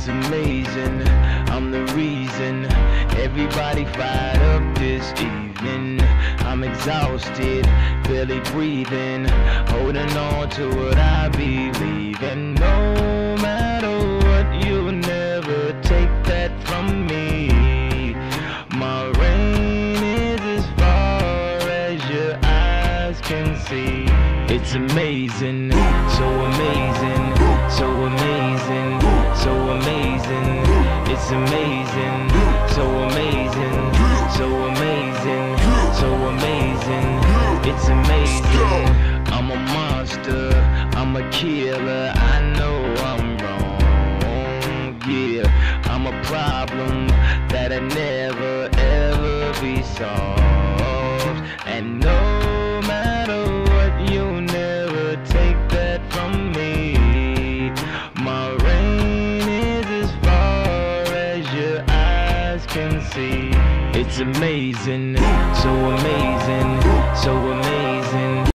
It's amazing, I'm the reason everybody fired up this evening. I'm exhausted, barely breathing, holding on to what I believe in. No matter what, you'll never take that from me. My reign is as far as your eyes can see. It's amazing, so amazing, so amazing, so amazing. It's amazing, so amazing, so amazing, so amazing. It's amazing. I'm a monster, I'm a killer. I know I'm wrong, yeah. I'm a problem that'll never ever be solved. And no matter what, you'll never take that from me. My reign is as far as your eyes can see. It's amazing, so amazing, so amazing.